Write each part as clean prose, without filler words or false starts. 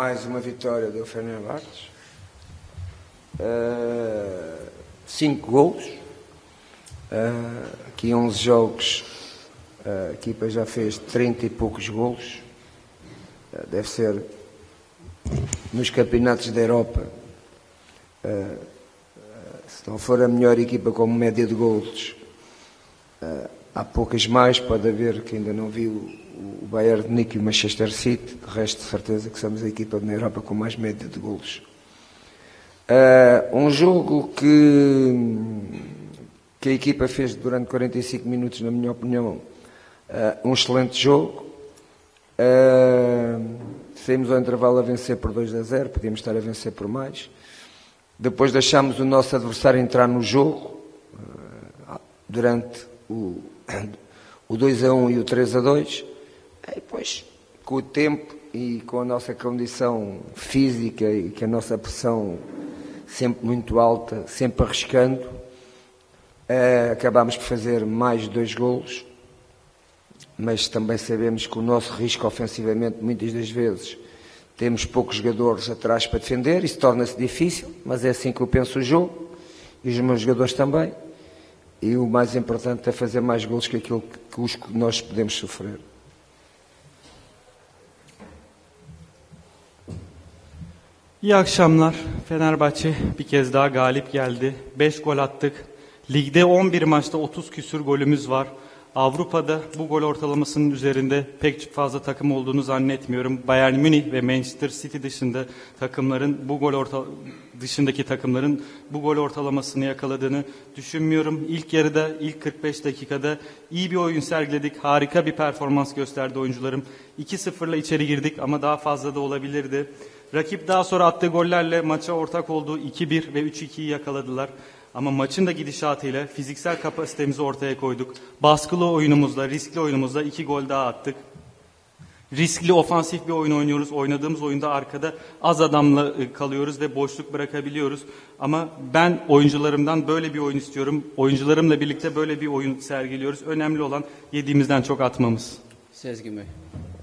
mais uma vitória do Fenerbahçe. 5 golos. Aqui 11 jogos, a equipa já fez 30 e poucos golos. Deve ser nos campeonatos da Europa, se não for a melhor equipa com média de golos, há poucas mais. Pode haver que ainda não viu o Bayern de Munique e o Manchester City. De resto, de certeza que somos a equipa na Europa com mais média de golos. Um jogo que a equipa fez durante 45 minutos, na minha opinião, um excelente jogo. Saímos ao intervalo a vencer por 2-0, podíamos estar a vencer por mais. Depois deixámos o nosso adversário entrar no jogo durante o 2-1 e o 3-2. E depois, com o tempo e com a nossa condição física e com a nossa pressão sempre muito alta, sempre arriscando, acabámos por fazer mais 2 golos. Mas também sabemos que o nosso risco ofensivamente, muitas das vezes, temos poucos jogadores atrás para defender, isso torna-se difícil, mas é assim que eu penso o jogo, e os meus jogadores também, e o mais importante é fazer mais golos que aquilo que nós podemos sofrer. İyi akşamlar. Fenerbahçe bir kez daha galip geldi. 5 gol attık. Ligde 11 maçta 30 küsür golümüz var. Avrupa'da bu gol ortalamasının üzerinde pek fazla takım olduğunu zannetmiyorum. Bayern Münih ve Manchester City dışında dışındaki takımların bu gol ortalamasını yakaladığını düşünmüyorum. İlk yarıda, ilk 45 dakikada iyi bir oyun sergiledik. Harika bir performans gösterdi oyuncularım. 2-0'la içeri girdik ama daha fazla da olabilirdi. Rakip daha sonra attığı gollerle maça ortak olduğu 2-1 ve 3-2'yi yakaladılar. Ama maçın da gidişatıyla fiziksel kapasitemizi ortaya koyduk. Baskılı oyunumuzla, riskli oyunumuzla 2 gol daha attık. Riskli, ofansif bir oyun oynuyoruz. Oynadığımız oyunda arkada az adamla kalıyoruz ve boşluk bırakabiliyoruz. Ama ben oyuncularımdan böyle bir oyun istiyorum. Oyuncularımla birlikte böyle bir oyun sergiliyoruz. Önemli olan yediğimizden çok atmamız. Sezgin Bey.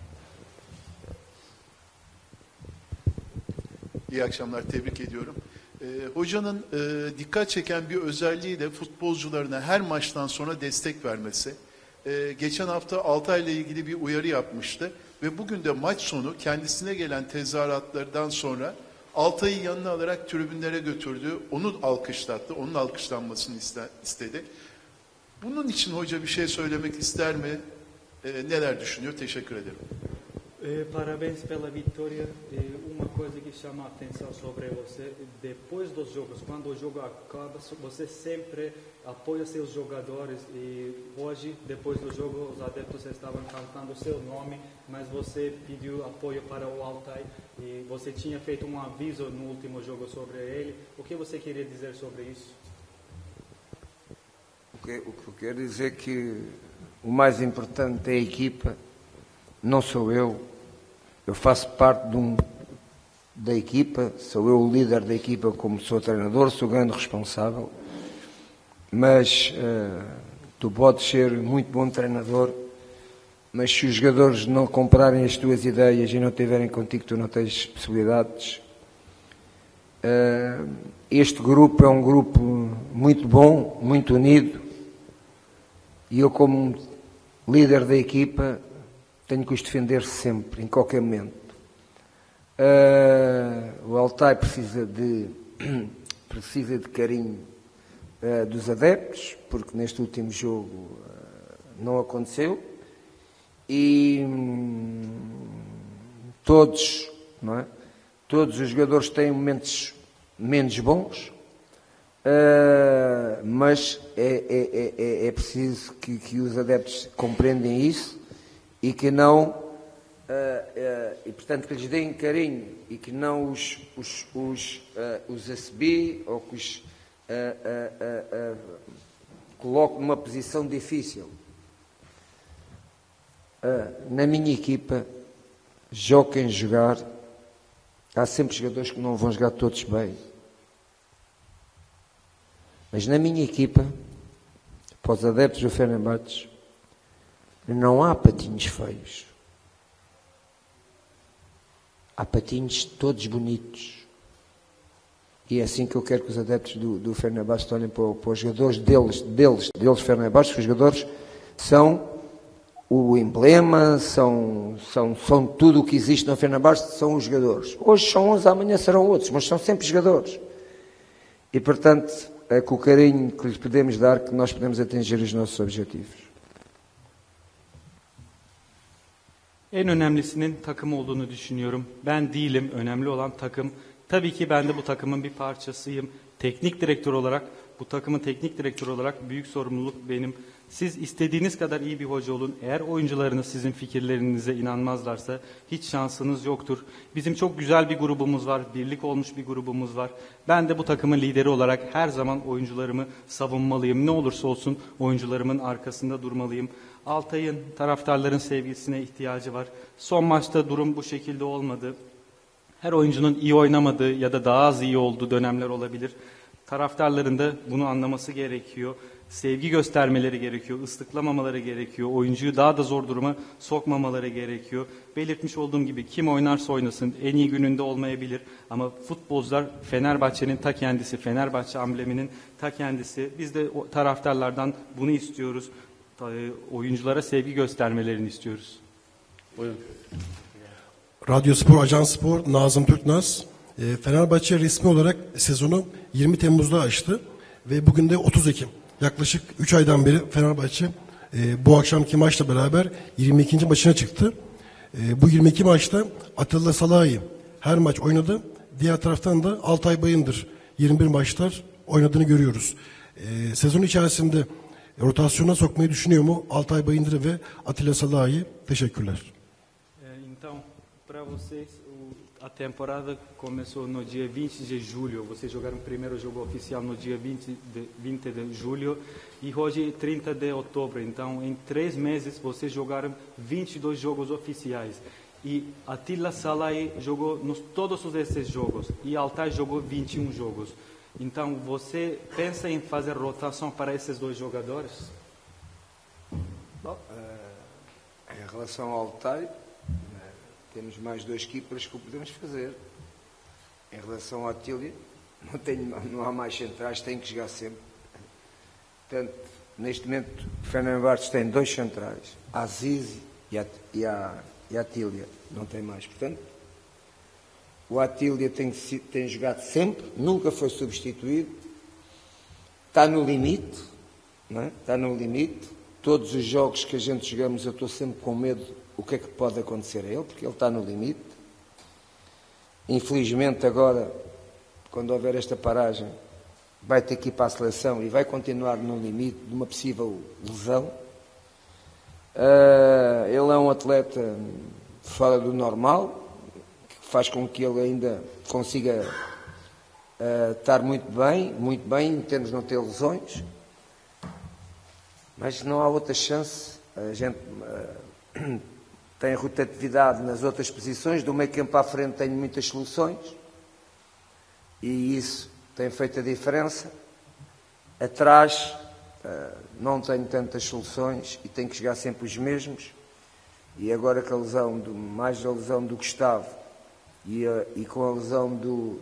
İyi akşamlar, tebrik ediyorum. Hocanın dikkat çeken bir özelliği de futbolcularına her maçtan sonra destek vermesi. Geçen hafta Altay'la ilgili bir uyarı yapmıştı ve bugün de maç sonu kendisine gelen tezahüratlardan sonra Altay'ı yanına alarak tribünlere götürdü, onu alkışlattı, onun alkışlanmasını istedi. Bunun için hoca bir şey söylemek ister mi? Neler düşünüyor? Teşekkür ederim. Parabéns pela vitória. Uma coisa que chama a atenção sobre você, depois dos jogos, quando o jogo acaba, você sempre apoia seus jogadores e hoje, depois do jogo, os adeptos estavam cantando seu nome, mas você pediu apoio para o Altay e você tinha feito um aviso no último jogo sobre ele. O que você queria dizer sobre isso? O que eu quero dizer é que o mais importante é a equipa. Não sou eu faço parte da equipa, sou eu o líder da equipa como sou treinador, sou o grande responsável, mas tu podes ser muito bom treinador, mas se os jogadores não comprarem as tuas ideias e não tiverem contigo, tu não tens possibilidades. Este grupo é um grupo muito bom, muito unido, e eu como líder da equipa tenho que os defender sempre, em qualquer momento. O Altay precisa de carinho dos adeptos, porque neste último jogo não aconteceu. E todos, não é? Todos os jogadores têm momentos menos bons, mas é preciso que os adeptos compreendam isso. E que não, e portanto que lhes deem carinho e que não os assobiem ou que os coloquem numa posição difícil. Na minha equipa, jogo quem jogar, há sempre jogadores que não vão jogar todos bem. Mas na minha equipa, para os adeptos do Fenerbahçe, não há patinhos feios. há patinhos todos bonitos. E é assim que eu quero que os adeptos do Fenerbahçe olhem para os jogadores deles Fenerbahçe, os jogadores são o emblema, são tudo o que existe no Fenerbahçe, são os jogadores. Hoje são uns, amanhã serão outros, mas são sempre jogadores. E, portanto, é com o carinho que lhes podemos dar que nós podemos atingir os nossos objetivos. En önemlisinin takım olduğunu düşünüyorum. Ben değilim, önemli olan takım. Tabii ki ben de bu takımın bir parçasıyım. Teknik direktör olarak, bu takımın teknik direktörü olarak büyük sorumluluk benim. Siz istediğiniz kadar iyi bir hoca olun. Eğer oyuncularınız sizin fikirlerinize inanmazlarsa hiç şansınız yoktur. Bizim çok güzel bir grubumuz var, birlik olmuş bir grubumuz var. Ben de bu takımın lideri olarak her zaman oyuncularımı savunmalıyım. Ne olursa olsun oyuncularımın arkasında durmalıyım. Altay'ın taraftarların sevgisine ihtiyacı var. Son maçta durum bu şekilde olmadı. Her oyuncunun iyi oynamadığı ya da daha az iyi olduğu dönemler olabilir. Taraftarların da bunu anlaması gerekiyor. Sevgi göstermeleri gerekiyor, ıslıklamamaları gerekiyor, oyuncuyu daha da zor duruma sokmamaları gerekiyor. Belirtmiş olduğum gibi kim oynarsa oynasın en iyi gününde olmayabilir ama futbolcular Fenerbahçe'nin ta kendisi, Fenerbahçe ambleminin ta kendisi. Biz de taraftarlardan bunu istiyoruz. Oyunculara sevgi göstermelerini istiyoruz. Buyurun. Radyo Spor, Ajans Spor, Nazım Türknaz. Fenerbahçe resmi olarak sezonu 20 Temmuz'da açtı ve bugün de 30 Ekim. Yaklaşık 3 aydan beri Fenerbahçe bu akşamki maçla beraber 22. maçına çıktı. Bu 22 maçta Atilla Salahi her maç oynadı. Diğer taraftan da Altay Bayındır 21 maçlar oynadığını görüyoruz. Sezon içerisinde rotasyona sokmayı düşünüyor mu Altay Bayındır ve Atilla Salahi? Teşekkürler. Então, para vocês, a temporada começou no dia 20 de julho. Vocês jogaram o primeiro jogo oficial no dia 20 de julho e hoje 30 de outubro. Então, em 3 meses, vocês jogaram 22 jogos oficiais. E Atilla Salahi jogou nos todos esses jogos e Altay jogou 21 jogos. Então, você pensa em fazer rotação para esses dois jogadores? Bom, em relação ao Altay, temos mais 2 keepers que o podemos fazer. Em relação ao Atilla, não há mais centrais, tem que jogar sempre. Portanto, neste momento, o Fenerbahçe tem 2 centrais, a Aziz e a Atilla, não tem mais. Portanto, o Atilla tem jogado sempre, nunca foi substituído, está no limite, não é? Está no limite. Todos os jogos que a gente jogamos, eu estou sempre com medo o que é que pode acontecer a ele, porque ele está no limite. Infelizmente agora, quando houver esta paragem, vai ter que ir para a seleção e vai continuar no limite de uma possível lesão. Ele é um atleta fora do normal, que faz com que ele ainda consiga estar muito bem, em termos de não ter lesões. Mas não há outra chance. A gente tem rotatividade nas outras posições, do meio campo à frente tenho muitas soluções e isso tem feito a diferença. Atrás não tenho tantas soluções e tenho que jogar sempre os mesmos, e agora com a lesão, mais a lesão do Gustavo e com a lesão do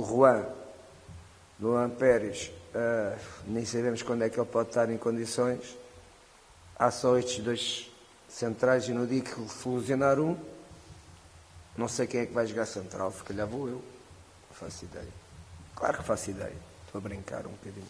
Juan Pérez, nem sabemos quando é que ele pode estar em condições. Há só estes 2 centrais e no dia que solucionar um, não sei quem é que vai jogar central, se calhar vou eu. Não faço ideia. Claro que faço ideia. Estou a brincar um bocadinho.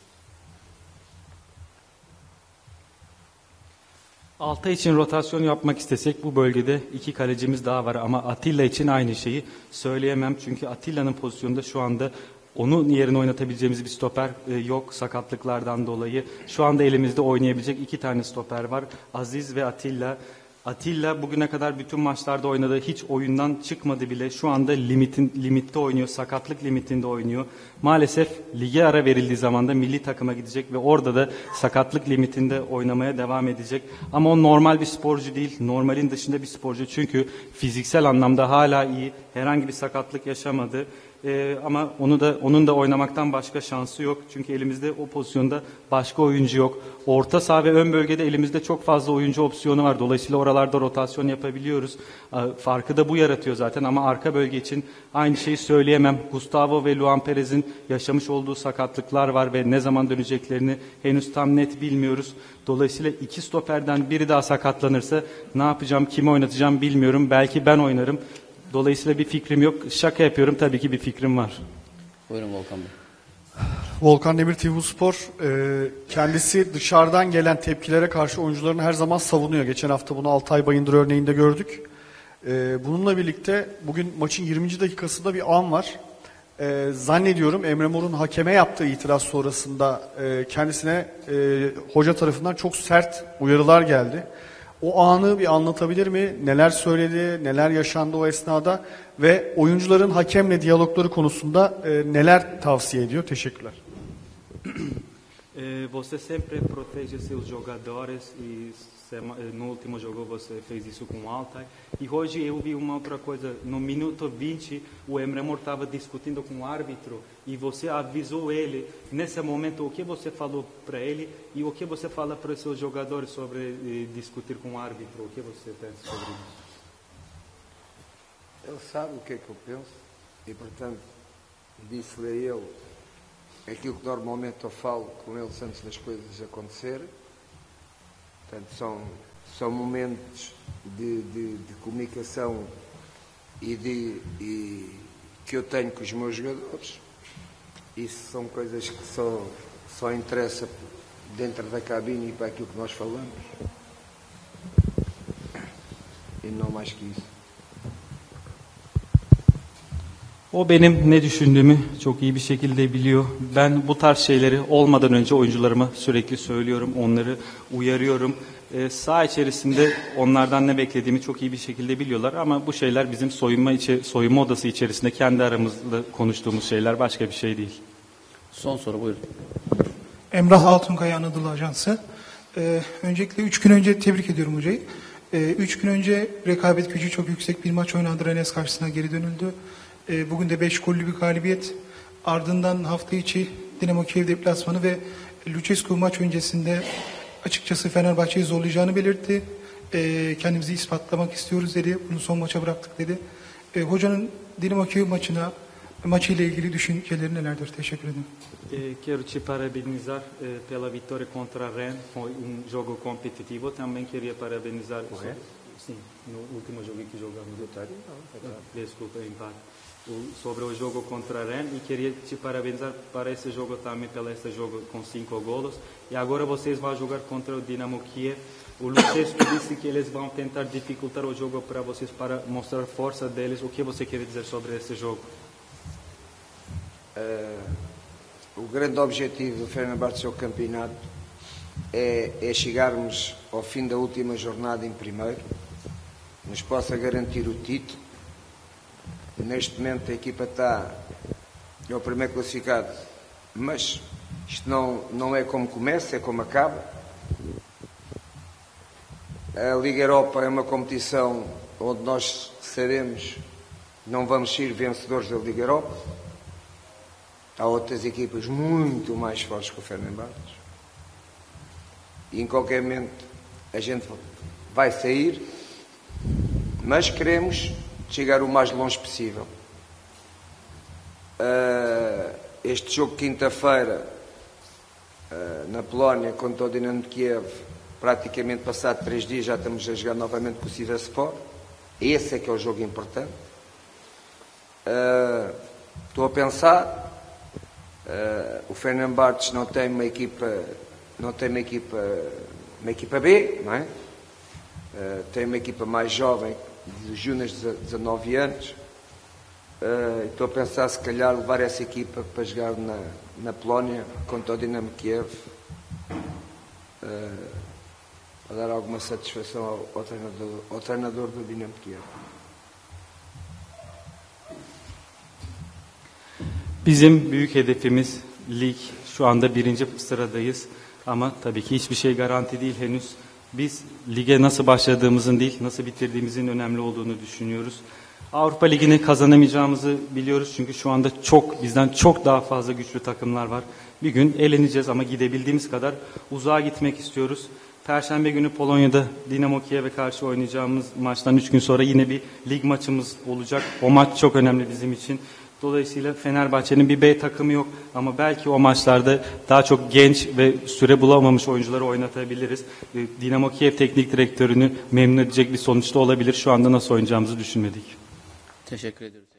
Altay için rotasyon yapmak istesek bu bölgede 2 kalecimiz daha var ama Atilla için aynı şeyi söyleyemem. Çünkü Atilla'nın pozisyonunda şu anda onun yerine oynatabileceğimiz bir stoper yok sakatlıklardan dolayı. Şu anda elimizde oynayabilecek 2 tane stoper var. Aziz ve Atilla. Atilla bugüne kadar bütün maçlarda oynadı. Hiç oyundan çıkmadı bile. Şu anda limitte oynuyor. Sakatlık limitinde oynuyor. Maalesef lige ara verildiği zaman da milli takıma gidecek ve orada da sakatlık limitinde oynamaya devam edecek. Ama o normal bir sporcu değil. Normalin dışında bir sporcu. Çünkü fiziksel anlamda hala iyi. Herhangi bir sakatlık yaşamadı. Ama onun da oynamaktan başka şansı yok. Çünkü elimizde o pozisyonda başka oyuncu yok. Orta saha ve ön bölgede elimizde çok fazla oyuncu opsiyonu var. Dolayısıyla oralarda rotasyon yapabiliyoruz. Farkı da bu yaratıyor zaten ama arka bölge için aynı şeyi söyleyemem. Gustavo ve Luan Perez'in yaşamış olduğu sakatlıklar var ve ne zaman döneceklerini henüz tam net bilmiyoruz. Dolayısıyla iki stoperden biri daha sakatlanırsa ne yapacağım, kimi oynatacağım bilmiyorum. Belki ben oynarım. Dolayısıyla bir fikrim yok. Şaka yapıyorum, tabii ki bir fikrim var. Buyurun Volkan Bey. Volkan Demir, TV Spor. Kendisi dışarıdan gelen tepkilere karşı oyuncularını her zaman savunuyor. Geçen hafta bunu Altay Bayındır örneğinde gördük. Bununla birlikte bugün maçın 20. dakikasında bir an var. Zannediyorum Emre Mor'un hakeme yaptığı itiraz sonrasında kendisine hoca tarafından çok sert uyarılar geldi. O anı bir anlatabilir mi? Neler söyledi, neler yaşandı o esnada ve oyuncuların hakemle diyalogları konusunda neler tavsiye ediyor? Teşekkürler. Você sempre protege seus jogadores no último jogo você fez isso com o Altay. E hoje eu vi uma outra coisa. No minuto 20, o Emre Mor estava discutindo com o árbitro e você avisou ele. Nesse momento, o que você falou para ele e o que você fala para os seus jogadores sobre discutir com o árbitro? O que você pensa sobre isso? Ele sabe o que é que eu penso e, portanto, disse-lhe a ele aquilo que normalmente eu falo com eles antes das coisas acontecerem. Portanto, são momentos de comunicação e que eu tenho com os meus jogadores. Isso são coisas que só interessam dentro da cabine e para aquilo que nós falamos. E não mais que isso. O benim ne düşündüğümü çok iyi bir şekilde biliyor. Ben bu tarz şeyleri olmadan önce oyuncularıma sürekli söylüyorum, onları uyarıyorum. Saha içerisinde onlardan ne beklediğimi çok iyi bir şekilde biliyorlar ama bu şeyler bizim soyunma odası içerisinde kendi aramızda konuştuğumuz şeyler, başka bir şey değil. Son soru buyurun. Emrah Altunkaya Anadolu Ajansı. Öncelikle 3 gün önce tebrik ediyorum hocayı. 3 gün önce rekabet gücü çok yüksek bir maç oynandı. Rennes karşısına geri dönüldü. Bugün de 5 gollü bir galibiyet. Ardından hafta içi Dinamo Kiev deplasmanı ve Lucescu maç öncesinde açıkçası Fenerbahçe'yi zorlayacağını belirtti. Kendimizi ispatlamak istiyoruz dedi. Bunu son maça bıraktık dedi. Hocanın Dinamo Kiev maçıyla ilgili düşünceleri nelerdir? Teşekkür ederim. Quero te parabenizar pela vitória contra Rennes. Foi jogo competitivo. Também queria parabenizar. Sim, no último jogo que jogamos. Desculpa, empate. Sobre o jogo contra Rennes e queria te parabenizar para esse jogo também, pelo esse jogo com 5 golos. E agora vocês vão jogar contra o Dinamo Kiev. O Lucescu disse que eles vão tentar dificultar o jogo para vocês, para mostrar a força deles. O que você quer dizer sobre esse jogo? O grande objetivo do Fenerbahçe ao campeonato é chegarmos ao fim da última jornada em primeiro, nos possa garantir o título. Neste momento a equipa é o primeiro classificado, mas isto não é como começa, é como acaba. A Liga Europa é uma competição onde nós sabemos não vamos ser vencedores da Liga Europa. Há outras equipas muito mais fortes que o Fenerbahçe. E em qualquer momento a gente vai sair, mas queremos chegar o mais longe possível. Este jogo quinta-feira na Polónia contra o Dinamo de Kiev, praticamente passado 3 dias já estamos a jogar novamente com o Sivasspor. Esse é que é o jogo importante. Estou a pensar, o Fenerbahçe não tem uma equipa B, não é? Tem uma equipa mais jovem, de júniores de 19 anos. Estou a pensar se calhar levar essa equipa para jogar na Polónia contra o Dinamo Kiev, a dar alguma satisfação ao treinador do Dinamo Kiev. Bizim büyük hedefimiz lig. Şu anda 1. sıradayız. Ama tabii ki hiçbir şey garanti değil henüz. Biz lige nasıl başladığımızın değil, nasıl bitirdiğimizin önemli olduğunu düşünüyoruz. Avrupa Ligi'ni kazanamayacağımızı biliyoruz çünkü şu anda bizden çok daha fazla güçlü takımlar var. Bir gün eleneceğiz ama gidebildiğimiz kadar uzağa gitmek istiyoruz. Perşembe günü Polonya'da Dinamo Kiev'e karşı oynayacağımız maçtan 3 gün sonra yine bir lig maçımız olacak. O maç çok önemli bizim için. Dolayısıyla Fenerbahçe'nin bir B takımı yok ama belki o maçlarda daha çok genç ve süre bulamamış oyuncuları oynatabiliriz. Dinamo Kiev teknik direktörünü memnun edecek bir sonuçta olabilir. Şu anda nasıl oynayacağımızı düşünmedik. Teşekkür ediyoruz.